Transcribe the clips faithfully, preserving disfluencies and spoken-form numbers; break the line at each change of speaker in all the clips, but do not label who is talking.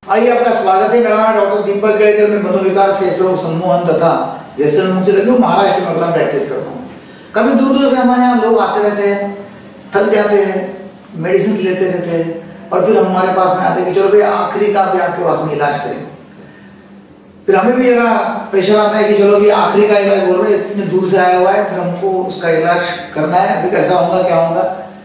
आइए, आपका स्वागत है। मेरा नाम डॉक्टर दीपक केड़कर, मैं मनोविकार से रोग सम्मोहन तथा व्यसन मुक्ति तक महाराष्ट्र में अपना प्रैक्टिस करता हूँ। कभी दूर दूर से हमारे यहाँ लोग आते रहते हैं, थक जाते हैं, मेडिसिन लेते रहते हैं और फिर हमारे पास में आते हैं कि चलो भाई आखिरी का भी आपके पास में इलाज करें। फिर हमें भी जरा प्रेशर आता है कि चलो भी आखिरी का इलाज बोल रहे हैं, इतने दूर से आया हुआ है, फिर हमको उसका इलाज करना है, अभी कैसा होगा क्या होगा।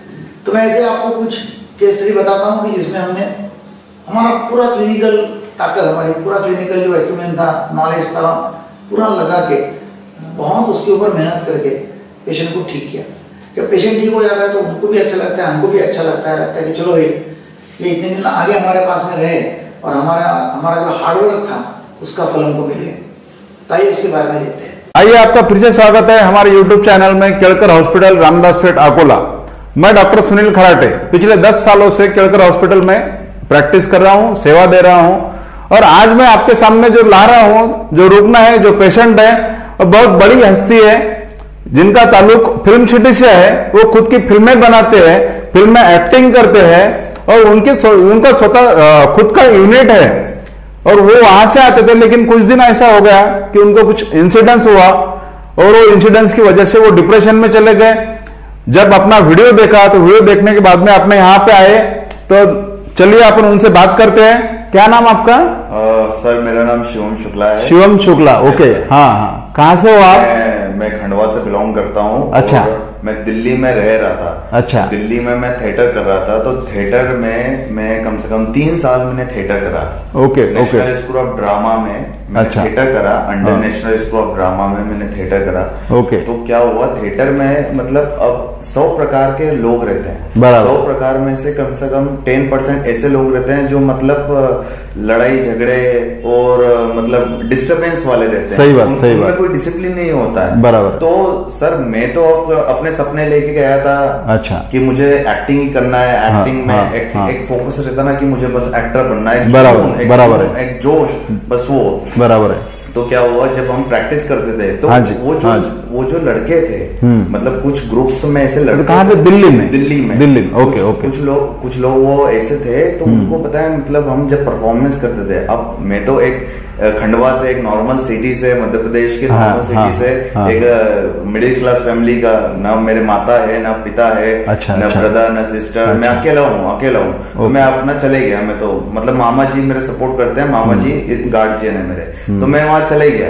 तो मैं ऐसे आपको कुछ केस स्टडी बताता हूँ कि जिसमें हमने हमारा पूरा क्लिनिकल ताकत, हमारी पूरा क्लिनिकल जो एक्यूमेंट था, नॉलेज था, पूरा लगा के बहुत उसके ऊपर मेहनत करके पेशेंट को ठीक किया। जब पेशेंट ठीक हो जाता है तो उनको भी अच्छा लगता है, हमको भी अच्छा लगता है लगता है कि चलो भाई ये इतने दिन आगे हमारे पास में रहे और हमारा हमारा जो हार्डवर्क था उसका फल हमको मिल गया। ताइए उसके बारे में लेते हैं।
आइए, आपका फिर से स्वागत है हमारे यूट्यूब चैनल में केड़कर हॉस्पिटल, रामदास पेठ, अकोला। मैं डॉक्टर सुनील खराटे पिछले दस सालों से केड़कर हॉस्पिटल में प्रैक्टिस कर रहा हूं, सेवा दे रहा हूं और आज मैं आपके सामने जो ला रहा हूं, जो रुग्ण है, जो पेशेंट है, और बहुत बड़ी हस्ती है जिनका ताल्लुक फिल्म सिटी से है। वो खुद की फिल्में बनाते हैं, फिल्म में एक्टिंग करते हैं और उनके उनका स्वतः खुद का यूनिट है और वो वहां से आते थे। लेकिन कुछ दिन ऐसा हो गया कि उनको कुछ इंसिडेंस हुआ और वो इंसिडेंस की वजह से वो डिप्रेशन में चले गए। जब अपना वीडियो देखा तो वीडियो देखने के बाद में अपने यहाँ पे आए, तो चलिए अपन उनसे बात करते हैं। क्या नाम आपका?
आ, सर मेरा नाम शिवम शुक्ला है।
शिवम शुक्ला, ओके। हाँ हाँ, कहाँ से हो आप?
मैं, मैं खंडवा से बिलोंग करता हूँ।
अच्छा।
मैं दिल्ली में रह रहा था।
अच्छा।
दिल्ली में मैं थिएटर कर रहा था, तो थिएटर में मैं कम से कम तीन साल मैंने थिएटर करा।
Okay okay.
National school of drama में मैंने
अच्छा।
थिएटर करा। अंडर
हाँ।
नेशनल स्कूल ऑफ ड्रामा में मैंने थिएटर करा।
ओके।
तो क्या हुआ, थिएटर में मतलब अब सौ प्रकार के लोग रहते हैं। सौ प्रकार में से कम से कम टेन परसेंट ऐसे लोग रहते हैं जो मतलब लड़ाई झगड़े और मतलब डिस्टरबेंस वाले रहते हैं।
सही बात, सही बात।
कोई डिसिप्लिन नहीं होता है।
बराबर।
तो सर मैं तो अपने सपने लेके गया था।
अच्छा।
कि मुझे एक्टिंग ही करना है। एक्टिंग
हाँ,
में
हाँ,
एक,
हाँ।
एक फोकस रहता ना कि मुझे बस एक्टर बनना है।
बराबर,
एक
बराबर है।
एक जोश, बस वो
बराबर है।
तो क्या हुआ, जब हम प्रैक्टिस करते थे तो
हाँ जी,
वो जो
हाँ जी।
वो जो लड़के थे, मतलब कुछ ग्रुप्स में ऐसे लड़के।
तो कहाँ पे? दिल्ली में?
दिल्ली में
दिल्ली में, ओके ओके।
कुछ लोग कुछ लोग वो ऐसे थे, तो उनको पता है मतलब हम जब परफॉर्मेंस करते थे, अब मैं तो एक खंडवा से, एक नॉर्मल सिटी से, मध्य प्रदेश के नॉर्मल सिटी
हाँ,
से,
हाँ,
एक मिडिल क्लास फैमिली का, ना मेरे माता है, ना पिता है,
अच्छा,
ना
अच्छा,
ब्रदर, ना सिस्टर।
अच्छा,
मैं अकेला हूँ अकेला हूँ तो मैं अपना चले गया। मैं तो मतलब मामा जी मेरे सपोर्ट करते हैं, मामा जी गार्जियन है मेरे, तो मैं वहां चले गया।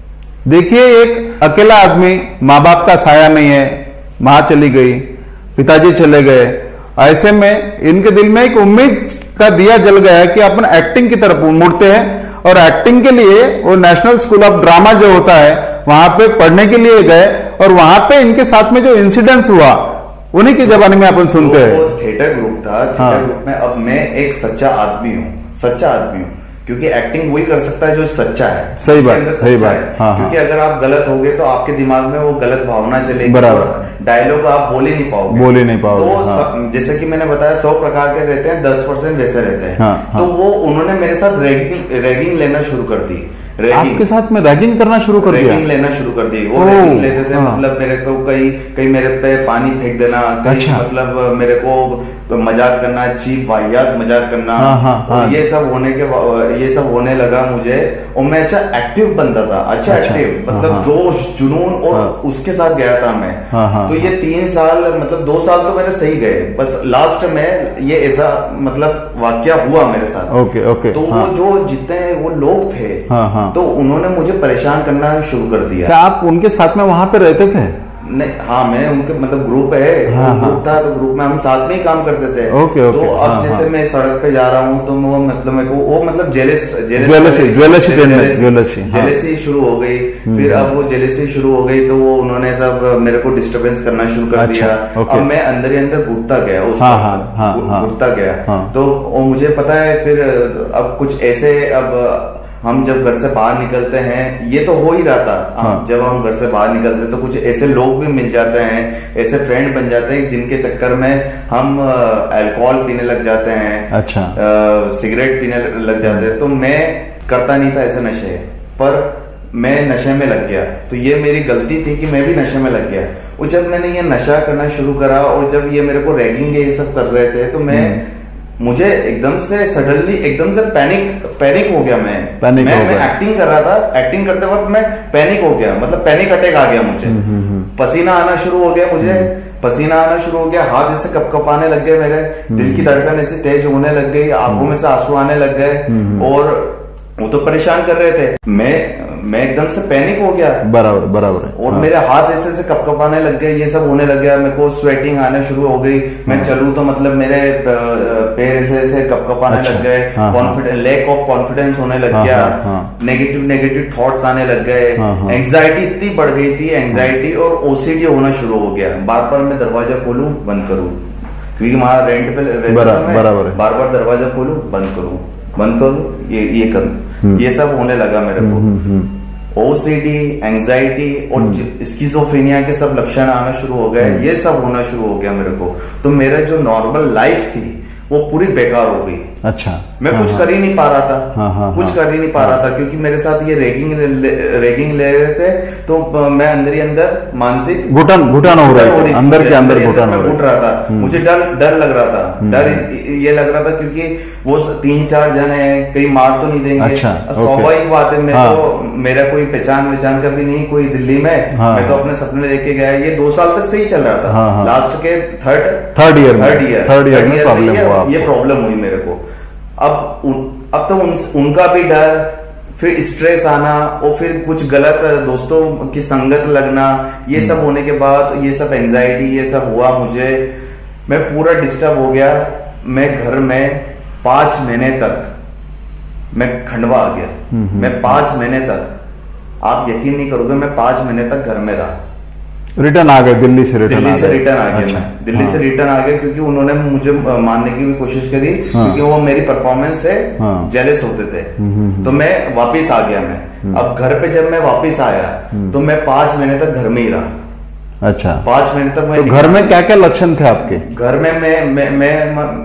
देखिए, एक अकेला आदमी, माँ बाप का साया नहीं है, माँ चली गई, पिताजी चले गए, ऐसे में इनके दिल में एक उम्मीद का दिया जल गया कि अपन एक्टिंग की तरफ मुड़ते हैं और एक्टिंग के लिए वो नेशनल स्कूल ऑफ ड्रामा जो होता है वहां पे पढ़ने के लिए गए और वहां पे इनके साथ में जो इंसिडेंट्स हुआ उन्हीं की जबानी में अपन सुनते हैं।
वो थिएटर ग्रुप था। थिएटर हाँ। ग्रुप में अब मैं एक सच्चा आदमी हूँ, सच्चा आदमी हूँ, क्योंकि एक्टिंग वही कर सकता है जो सच्चा है।
सही बात, सही बात। हाँ,
क्योंकि
हाँ।
अगर आप गलत हो गए तो आपके दिमाग में वो गलत भावना चलेगी,
बराबर,
डायलॉग आप बोल ही नहीं पाओगे
बोल ही नहीं पाओगे।
तो
हाँ।
जैसे कि मैंने बताया सौ प्रकार के रहते हैं, दस परसेंट वैसे रहते हैं।
हाँ, हाँ।
तो वो उन्होंने मेरे साथ रैगिंग रैगिंग लेना शुरू कर दी।
आपके साथ में रैगिंग करना शुरू कर दिया?
रैगिंग लेना शुरू कर दी। वो रैगिंग लेते थे। हाँ। मतलब मेरे को कई कई मेरे पे पानी फेंक देना, कई अच्छा। मतलब मेरे को मजाक करना, चीप वाहियात मजाक करना। हाँ, हाँ, हाँ। ये सब होने के ये सब होने लगा मुझे, और मैं अच्छा एक्टिव बनता था। अच्छा, अच्छा एक्टिव मतलब हाँ, जोश जुनून और हाँ, उसके साथ गया था मैं। हाँ, हाँ, तो ये तीन साल मतलब दो साल तो मेरे सही गए, बस लास्ट में ये ऐसा मतलब वाकया हुआ मेरे साथ।
Okay okay.
तो हाँ। वो जो जितने वो लोग थे, हाँ, हाँ। तो उन्होंने मुझे परेशान करना शुरू कर दिया।
क्या आप उनके साथ में वहां पे रहते थे?
नहीं, हाँ, मैं उनके मतलब ग्रुप है। हाँ, ग्रुप हाँ। था तो ग्रुप में हम साथ में ही काम करते थे।
ओके, ओके,
तो अब
हाँ,
जैसे
हाँ।
मैं सड़क पे जा रहा हूँ तो वो मतलब मेरे को वो मतलब जेलस
जेलसी जेलसी
जेलसी शुरू हो गई। फिर अब वो जेलसी शुरू हो गई तो वो उन्होंने सब मेरे को डिस्टर्बेंस करना शुरू कर दिया। अब मैं अंदर ही अंदर घुटता गया, उसको घुटता गया। तो वो मुझे पता है फिर अब कुछ ऐसे, अब हम जब घर से बाहर निकलते हैं, ये तो हो ही रहा था। हाँ। जब हम घर से बाहर निकलते तो कुछ ऐसे लोग भी मिल जाते हैं, ऐसे फ्रेंड बन जाते हैं जिनके चक्कर में हम अल्कोहल पीने लग जाते हैं। अच्छा। आ, सिगरेट पीने लग जाते हैं। तो मैं करता नहीं था ऐसे नशे, पर मैं नशे में लग गया। तो ये मेरी गलती थी कि मैं भी नशे में लग गया। और जब मैंने ये नशा करना शुरू करा और जब ये मेरे को रैगिंग ये सब कर रहे थे तो मैं मुझे एकदम से सडनली एकदम से पैनिक पैनिक हो गया। मैं
पैनिक
मैं,
हो
मैं
गया।
एक्टिंग कर रहा था, एक्टिंग करते वक्त मैं पैनिक हो गया, मतलब पैनिक अटैक आ गया मुझे। पसीना आना शुरू हो गया मुझे, पसीना आना शुरू हो गया, हाथ ऐसे कपकपाने लग गए मेरे, दिल की धड़कन ऐसे तेज होने लग गई, आंखों में से आंसू आने लग गए, और वो तो परेशान कर रहे थे। मैं मैं एकदम से पैनिक हो गया।
बराबर बराबर है।
और
हाँ।
मेरे हाथ ऐसे ऐसे कपकपाने लग गए, ये सब होने लग गया, मेरे को स्वेटिंग आने शुरू हो गई। मैं चलूं तो मतलब मेरे पैर ऐसे ऐसे कपकपाने
अच्छा।
लग गए,
हाँ,
कॉन्फिडेंस लैक ऑफ कॉन्फिडेंस होने लग
हाँ,
गया,
हाँ, हाँ।
नेगेटिव नेगेटिव थॉट्स आने लग गए,
हाँ, हाँ।
एंग्जाइटी इतनी बढ़ गई थी, एंग्जाइटी और ओसीडी होना शुरू हो गया। बार बार मैं दरवाजा खोलूं बंद करूं, क्योंकि वहां रेंट पे रहता
बराबर-
था मैं,
बराबर है।
बार बार दरवाजा खोलूं बंद करूं बंद करूं, ये ये करूं, ये सब होने लगा मेरे को। ओसीडी, एंजाइटी और स्किज़ोफ्रेनिया के सब लक्षण आना शुरू हो गए, ये सब होना शुरू हो गया मेरे को। तो मेरा जो नॉर्मल लाइफ थी वो पूरी बेकार हो गई।
अच्छा।
मैं
हाँ,
कुछ
हाँ।
कर ही नहीं पा रहा था,
हाँ, हाँ,
कुछ
हाँ,
कर ही नहीं पा रहा था, क्योंकि मेरे साथ ये रेगिंग रेगिंग ले रहे थे। तो अ, मैं अंदर ही अंदर मानसिक
घुटन घुटन हो रही थी, अंदर के अंदर
ही
घुटन
मैं
हो रही
घुट रहा था। मुझे डर डर लग रहा था, डर ये लग रहा था क्योंकि वो तीन चार जन है, कहीं मार तो नहीं देंगे।
अच्छा,
स्वाभाविक बात है, मैं
हाँ।
तो मेरा कोई पहचान वहचान का भी नहीं कोई दिल्ली में,
हाँ,
मैं तो अपने सपने लेके गया। ये दो साल तक सही चल रहा था,
हाँ, हाँ।
लास्ट के थर्ड
थर्ड ईयर में
थर्ड ईयर
थर्ड ईयर में प्रॉब्लम
ये-
हुआ आपको।
ये प्रॉब्लम हुई मेरे को। अब उन, अब तो उन, उनका भी डर, फिर स्ट्रेस आना, और फिर कुछ गलत दोस्तों की संगत लगना, ये सब होने के बाद ये सब एंजाइटी ये सब हुआ मुझे। मैं पूरा डिस्टर्ब हो गया। मैं घर में पांच महीने तक मैं खंडवा आ गया। मैं पांच महीने तक, आप यकीन नहीं करोगे, मैं पांच महीने तक घर में रहा।
रिटर्न आ गए दिल्ली से? रिटर्न
दिल्ली से
गए।
रिटर्न आ गया
अच्छा,
मैं दिल्ली
हाँ।
से रिटर्न आ गया, क्योंकि उन्होंने मुझे मारने की भी कोशिश करी,
हाँ।
क्योंकि वो मेरी परफॉर्मेंस से
हाँ।
जेलस होते थे। तो मैं वापस आ गया। मैं अब घर पे जब मैं वापस आया तो मैं पांच महीने तक घर में ही रहा।
अच्छा।
पांच महीने तक मैं
तो घर में क्या क्या लक्षण थे आपके?
घर में मैं मैं मैं म-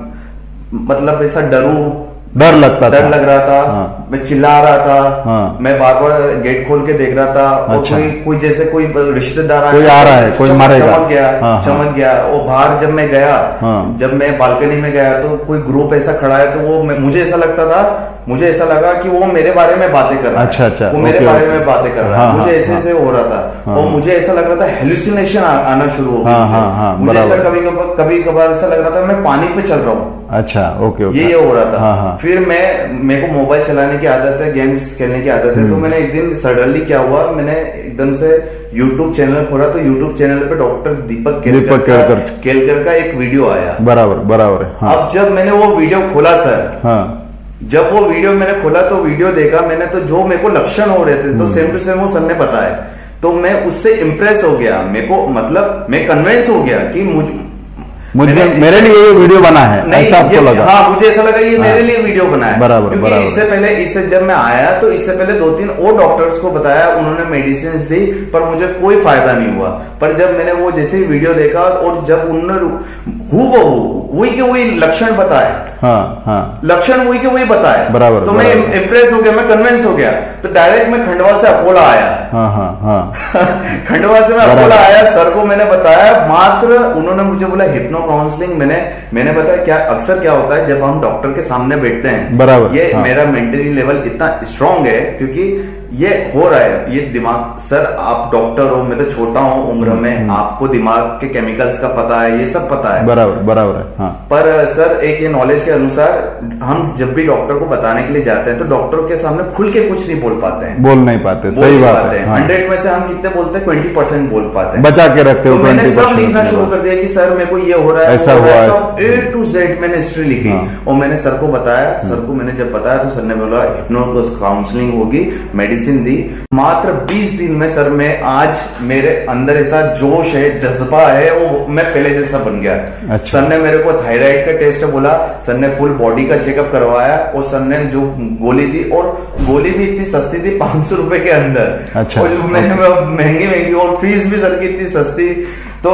मतलब ऐसा डरू,
डर लगता था?
डर लग रहा था।
हाँ।
मैं चिल्ला रहा था।
हाँ।
मैं बार बार गेट खोल के देख रहा था, और
अच्छा।
कोई कोई जैसे कोई रिश्तेदार
कोई आ रहा है, कोई
चमक-
मारेगा।
चमक गया।
हाँ, हाँ।
चमक गया। और बाहर जब मैं गया,
हाँ।
जब मैं बालकनी में गया तो कोई ग्रुप ऐसा खड़ा है, तो वो मैं- मुझे ऐसा लगता था, मुझे ऐसा लगा कि वो मेरे बारे में बातें कर रहा है।
अच्छा, अच्छा,
वो मेरे
ओके,
बारे
ओके।
में बातें कर रहा
हाँ,
है। मुझे
हाँ,
ऐसे
हाँ।
ऐसे हो रहा था, और मुझे ऐसा लग रहा था हेलुसिनेशन आना शुरू हो
हाँ, हाँ,
गया।
हाँ,
मुझे ऐसा
बराबर।
कभी कभार कभी कभार ऐसा लग रहा था मैं पानी पे चल रहा हूँ।
अच्छा, ओके ओके।
ये ये हो रहा था।
हाँ, हाँ।
फिर मैं मेरे को मोबाइल चलाने की आदत है, गेम्स खेलने की आदत है, तो मैंने एक दिन सडनली क्या हुआ, मैंने एकदम से यूट्यूब चैनल खोला, तो यूट्यूब चैनल पे डॉक्टर दीपक
दीपक
केलकर का,
केलकर।
केलकर का एक वीडियो आया।
बराबर बराबर है। हाँ।
अब जब मैंने वो वीडियो खोला सर,
हाँ।
जब वो वीडियो मैंने खोला तो वीडियो देखा मैंने, तो जो मेरे को लक्षण हो रहे थे तो सेम टू सेम वो सर ने बताया। तो मैं उससे इम्प्रेस हो गया। मेरे को मतलब मैं कन्विंस हो गया कि मुझ
मुझे
मैंने
मेरे
इससे-
लिए ये वीडियो बना है,
नहीं,
ऐसा आपको
ये-
लगा?
हाँ, मुझे ऐसा लगा ये
हाँ।
मेरे लिए वीडियो बना है।
बराबर,
क्योंकि
बराबर।
इससे पहले इससे जब मैं आया तो इससे पहले दो तीन और डॉक्टर्स को बताया, उन्होंने मेडिसिन दी, पर मुझे कोई फायदा नहीं हुआ। पर जब मैंने वो जैसे ही वीडियो देखा, और जब उन्होंने हूबहू वही के वही लक्षण बताए,
हाँ हाँ।
लक्षण वही के वही बताए,
बराबर,
तो मैं
बराबर।
इम्प्रेस हो गया, मैं कन्विंस हो गया। तो डायरेक्ट मैं खंडवा से अकोला आया।
हाँ हाँ हाँ।
खंडवा से मैं
बराबर।
अकोला आया, सर को मैंने बताया। मात्र उन्होंने मुझे बोला हिप्नो काउंसलिंग। मैंने मैंने बताया क्या अक्सर क्या होता है जब हम डॉक्टर के सामने बैठते हैं,
बराबर,
ये
हाँ।
मेरा मेंटली लेवल इतना स्ट्रांग है, क्योंकि ये हो रहा है, ये दिमाग, सर आप डॉक्टर हो, मैं तो छोटा हूं उम्र में, आपको दिमाग के केमिकल्स का पता है, ये सब पता है।
बराबर बराबर है। हाँ।
पर सर एक ये नॉलेज के अनुसार हम जब भी डॉक्टर को बताने के लिए जाते हैं तो डॉक्टर के सामने खुल के कुछ नहीं बोल पाते हैं,
बोल नहीं पाते,
बोल
सही
नहीं
बात
पाते
है।
हैं।
हाँ।
हंड्रेड में से हम कितने बोलते हैं? ट्वेंटी परसेंट बोल पाते हैं,
बचा के रखते हो
तो मैंने
ट्वेंटी
सब
परसेंट।
लिखना शुरू कर दिया कि सर मेरे को ये हो रहा है,
ऐसा
वो हो रहा है,
हुआ
सब ए टू जेड मैंने हिस्ट्री लिखी।
हाँ।
और मैंने सर को बताया। सर को मैंने जब बताया तो सर ने बोला हिप्नो काउंसलिंग होगी, मेडिसिन दी। मात्र बीस दिन में सर में आज मेरे अंदर ऐसा जोश है, जज्बा है, वो मैं पहले जैसा बन गया।
अच्छा।
सर ने मेरे को थायराइड का टेस्ट बोला, सर ने फुल बॉडी का चेकअप करवाया, और सर ने जो गोली दी, और गोली भी इतनी सस्ती थी, पांच सौ रुपए के अंदर।
अच्छा।
और महंगी महंगी, और फीस भी सर की इतनी सस्ती। तो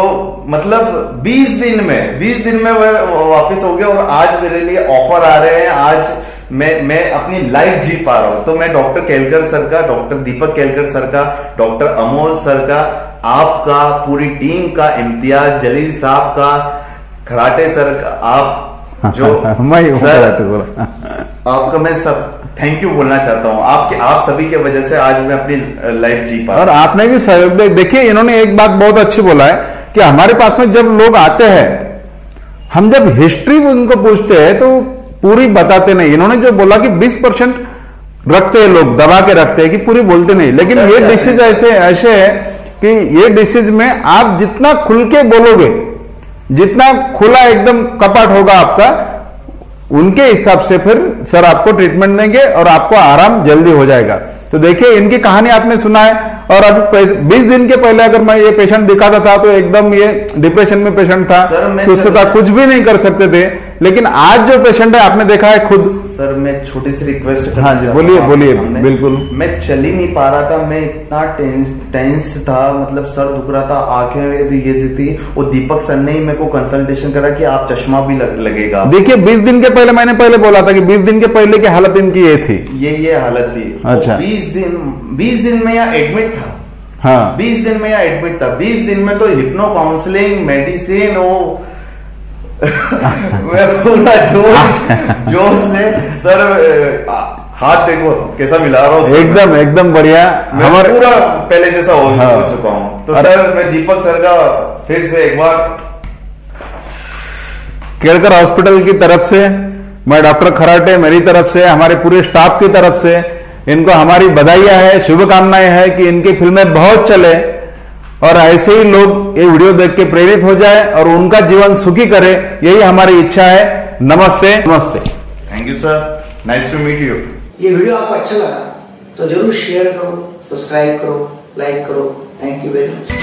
मतलब बीस दिन में बीस दिन में वह वापस हो गया, और आज मेरे लिए ऑफर आ रहे हैं। आज मैं मैं अपनी लाइफ जी पा रहा हूं। तो मैं डॉक्टर केलकर सर का, डॉक्टर दीपक केलकर सर का, डॉक्टर अमोल सर का, आपका, पूरी टीम का, इम्तियाज जलील साहब का, खराटे सर का, आप जो
मैं हूं
सर,
कराटे सर।
आपका मैं सब थैंक यू बोलना चाहता हूँ। आपके आप सभी के वजह से आज मैं अपनी लाइफ जी पा।
और आपने भी सहयोग दे। देखिए इन्होंने एक बात बहुत अच्छी बोला है कि हमारे पास में जब लोग आते हैं, हम जब हिस्ट्री उनको पूछते हैं तो पूरी बताते नहीं। इन्होंने जो बोला कि बीस परसेंट रखते हैं लोग, दबा के रखते हैं कि पूरी बोलते नहीं। लेकिन ये डिसीज ऐसे ऐसे है कि ये डिसीज में आप जितना खुल के बोलोगे, जितना खुला एकदम कपाट होगा आपका, उनके हिसाब से फिर सर आपको ट्रीटमेंट देंगे और आपको आराम जल्दी हो जाएगा। तो देखिए इनकी कहानी आपने सुना है। और अभी बीस दिन के पहले अगर मैं ये पेशेंट दिखाता था तो एकदम ये डिप्रेशन में पेशेंट था, सुस्त था, कुछ भी नहीं कर सकते थे। लेकिन आज जो पेशेंट है आपने देखा है खुद।
सर मैं छोटी सी रिक्वेस्ट करना
हाँ जी, बोलिए बोलिए, बिल्कुल।
मैं चल ही नहीं पा रहा था, मैं इतना टेंस टेंस था, मतलब सर दुख रहा था, आंखें भी ये थी। वो दीपक सर ने ही मेरे को कंसल्टेशन करा कि आप चश्मा भी लग, लगेगा।
देखिए बीस दिन के पहले मैंने पहले बोला था कि बीस दिन के पहले की हालत इनकी ये थी,
ये ये हालत थी।
अच्छा।
बीस दिन बीस दिन में या एडमिट था।
हाँ
बीस दिन में या एडमिट था। बीस दिन में तो हिप्नो काउंसलिंग, मेडिसिन, वो पूरा जोश जोश से सर हाथ देखो कैसा मिला रहा हूँ,
एकदम एकदम बढ़िया।
हमारे पूरा पहले जैसा हो, हाँ। हो चुका हूँ। तो सर मैं दीपक सर का फिर से एक बार
केलकर हॉस्पिटल की तरफ से, मैं डॉक्टर खराटे, मेरी तरफ से, हमारे पूरे स्टाफ की तरफ से इनको हमारी बधाइयां है, शुभकामनाएं है कि इनकी फिल्में बहुत चले और ऐसे ही लोग ये वीडियो देख के प्रेरित हो जाए और उनका जीवन सुखी करे, यही हमारी इच्छा है। नमस्ते नमस्ते।
Thank you sir, nice to meet you.
ये वीडियो आपको अच्छा लगा तो जरूर शेयर करो, सब्सक्राइब करो, लाइक करो। Thank you very much.